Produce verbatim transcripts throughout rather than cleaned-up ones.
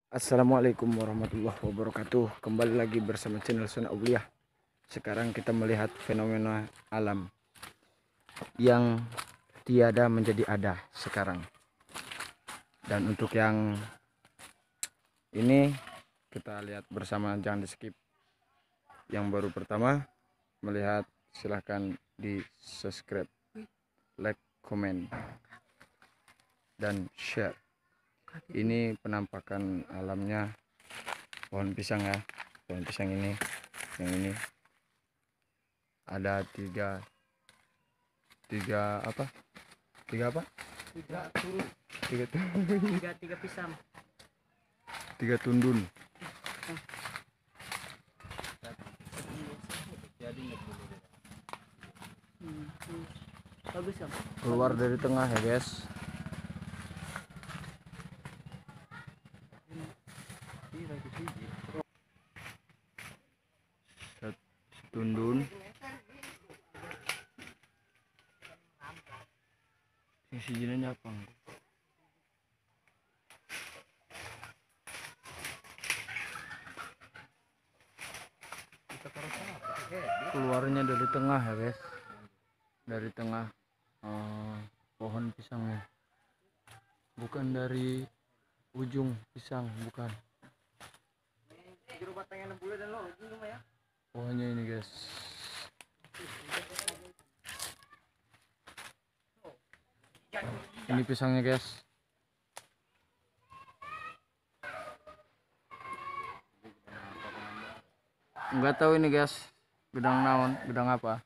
Assalamualaikum warahmatullahi wabarakatuh. Kembali lagi bersama channel Sona Aulia. Sekarang kita melihat fenomena alam yang tiada menjadi ada sekarang. Dan untuk yang ini kita lihat bersama, jangan di skip. Yang baru pertama melihat silahkan di subscribe, like, komen, dan share. Ini penampakan alamnya pohon pisang ya. Pohon pisang ini, yang ini ada tiga tiga apa tiga apa tiga turun tiga tiga tiga pisang tiga tundun. hmm, hmm. Bagus ya, Keluar dari tengah ya guys. Tundun yang sijinnya apa? Keluarnya dari tengah ya guys, dari tengah eh, pohon pisangnya, bukan dari ujung pisang, bukan. Pohonnya ini guys. Ini pisangnya guys. Enggak tahu ini guys, gedang naon, gedang apa.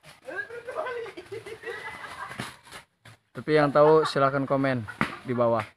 Tapi yang tahu silahkan komen di bawah.